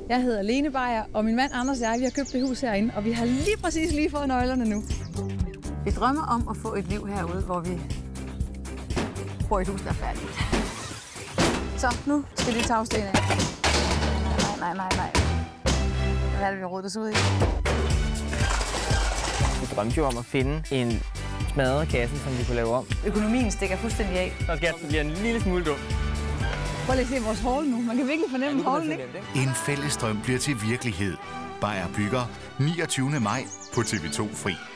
Jeg hedder Lene Beyer, og min mand Anders og jeg, vi har købt det hus herinde, og vi har lige fået nøglerne nu. Vi drømmer om at få et liv herude, hvor vi bor i et hus, der er færdigt. Så nu skal vi tage afstenen af. Nej. Hvad er det, vi har rodet os ud i? Vi drømte jo om at finde en smadret kasse, som vi kunne lave om. Økonomien stikker fuldstændig af. Så skat, det bliver en lille smule dum. Prøv lige at se vores hall nu. Man kan virkelig fornemme hallen, ikke? En fælles drøm bliver til virkelighed. Beyer bygger 29. maj på TV2 Fri.